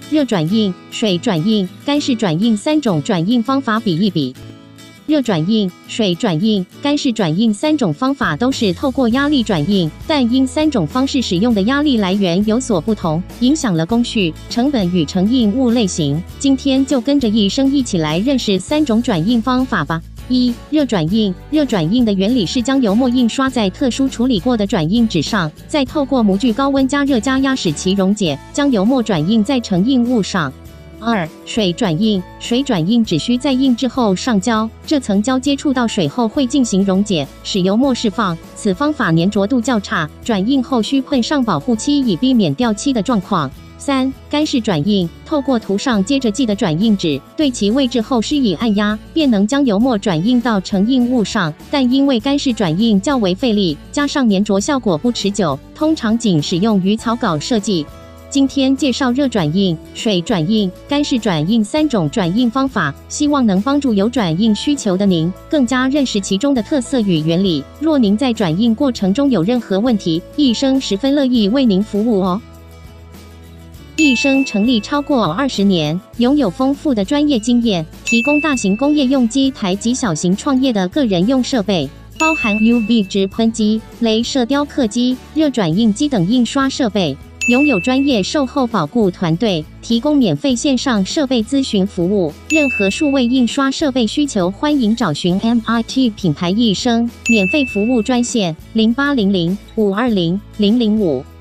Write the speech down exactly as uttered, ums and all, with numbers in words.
热转印、水转印、干式转印三种转印方法比一比。热转印、水转印、干式转印三种方法都是透过压力转印，但因三种方式使用的压力来源有所不同，影响了工序、成本与成印物类型。今天就跟着易生一起来认识三种转印方法吧。一、热转印。热转印的原理是将油墨印刷在特殊处理过的转印纸上，再透过模具高温加热加压使其溶解，将油墨转印在成印物上。二、水转印。水转印只需在印制后上胶，这层胶接触到水后会进行溶解，使油墨释放。此方法粘着度较差，转印后需喷上保护漆以避免掉漆的状况。三、干式转印。透过涂上接着剂的转印纸，对其位置后施以按压，便能将油墨转印到成印物上。但因为干式转印较为费力，加上粘着效果不持久，通常仅使用于草稿设计。今天介绍热转印、水转印、干式转印三种转印方法，希望能帮助有转印需求的您更加认识其中的特色与原理。若您在转印过程中有任何问题，易生十分乐意为您服务哦。易生成立超过二十年，拥有丰富的专业经验，提供大型工业用机台及小型创业的个人用设备，包含 U V 直喷机、雷射雕刻机、热转印机等印刷设备。拥有专业售后保固团队，提供免费线上设备咨询服务。任何数位印刷设备需求，欢迎找寻 M I T 品牌易生免费服务专线零八零零五二零零零五。